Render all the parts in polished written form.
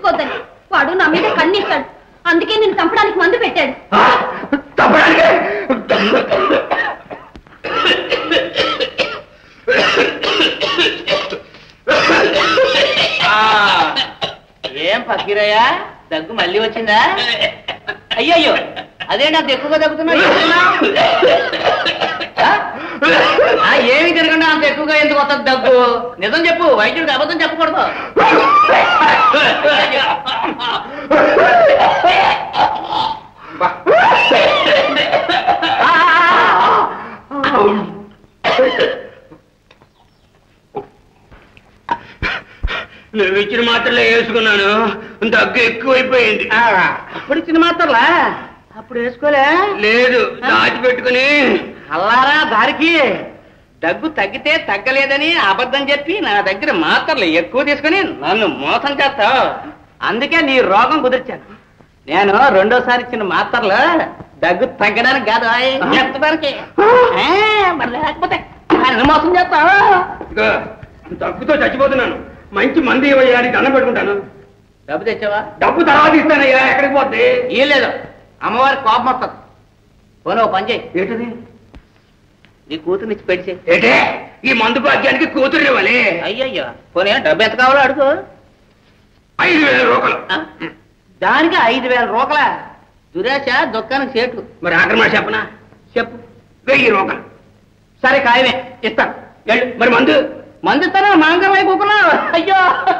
ఉంచుకోద్దని. వాడు నా మీద కన్నేశాడు, అందుకే నేను చంపడానికి మందు పెట్టాడు. ఏం పక్కిరయ్యా, దగ్గు మళ్ళీ వచ్చిందా? అయ్యయ్యో, అదే నాకు ఎక్కువగా దగ్గుతున్నా. ఏమి తిరగండి అంత ఎక్కువగా ఎందుకు వస్తుంది దగ్గు? నిజం చెప్పు, వైద్యుడికి అబద్ధం చెప్పకూడదు. నువ్వు ఇచ్చిన మాత్రలే వేసుకున్నాను, దగ్గు ఎక్కువైపోయింది. అప్పుడు ఇచ్చిన మాత్రలా? అప్పుడు వేసుకోలే? లేదు, దాచిపెట్టుకుని. అల్లారా దారికి దగ్గు తగ్గితే తగ్గలేదని అబద్ధం చెప్పి నా దగ్గర మాత్రలు ఎక్కువ తీసుకుని నన్ను మోసం చేస్తావు. అందుకే నీ రోగం కుదిర్చాను. నేను రెండోసారి ఇచ్చిన మాత్రలు దగ్గు తగ్గడానికి కాదు, ఎత్తడానికి. మరి లేకపోతే నన్ను మోసం చేస్తావు. దగ్గుతో చచ్చిపోతున్నాను, మంచి మంది ఇవ్వయ్యాని దండం పెట్టుకుంటాను. డబ్బు తెచ్చావా? డబ్బు తర్వాత ఇస్తానయ్యా. ఎక్కడికి పోద్ది? ఏం లేదు, అమ్మవారి కోపం వస్తుంది. పోనీ పని చేయి. ఏంటది? నీ కూతురునిచ్చి పెళ్లి చేయి. ఏంటే ఈ మందు భాగ్యానికి కూతురు ఇవ్వాలి? అయ్యయ్యో, పోనీ డబ్బు ఎంత కావాలో అడుగు. 5,000 రూపాయలు. దానికి 5,000 రూపాయల? దురాశ దుఃఖానికి చేటు. మరి ఆక్రమణ చెప్పనా? చెప్పు. 1000 రూపాయలు. సరే ఖాయమే, ఇస్తాను. వెళ్ళు. మరి మందు ఇస్తానా? మాంగం అయిపోకున్నావు. అయ్యో,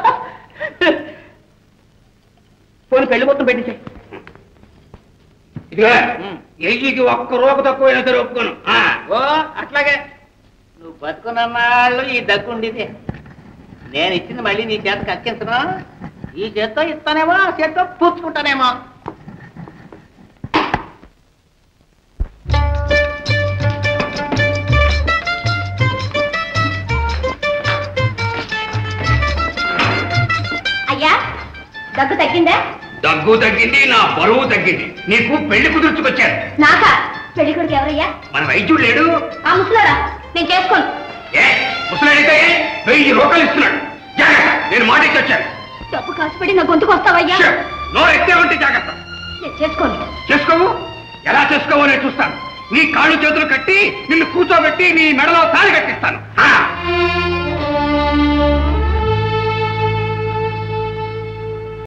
పోనీ పెళ్లి మొత్తం పెట్టించే. ఇదిగా ఎల్జీకి 1 రూపాయి తక్కువైనా సరే ఒప్పుకోను. ఓ అట్లాగే నువ్వు బతుకున్నాళ్ళు ఈ దగ్గు ఉండేది. నేను ఇచ్చింది మళ్ళీ నీ చేత కక్కించను. ఈ చేత్తో ఇస్తానేమో, ఆ చేత్తో పూడ్చుకుంటానేమో. అయ్యా, దగ్గు తగ్గిందా? దగ్గు తగ్గింది, నా బరువు తగ్గింది. నీకు పెళ్లి కుదుర్చుకొచ్చాను. నాకా? పెళ్లి కొడుకు ఎవరయ్యా? మన వైద్యుడు లేడు? ఆ ముసలాడా? నేను చేసుకోను. ముసలాడైతే 1000 రూపాయలు ఇస్తున్నాడు. జాగ్రత్త, నేను మాట ఇచ్చి వచ్చాను. డబ్బు కాసుపడి నా గొంతుకు వస్తావయ్యా? నో ఎత్తే ఉంటే జాగ్రత్త. నేను చేసుకోను. చేసుకోవు? ఎలా చేసుకోవో నేను చూస్తాను. నీ కాళ్ళు చేతులు కట్టి నిన్ను కూర్చోబెట్టి నీ మెడలో తాళి కట్టిస్తాను.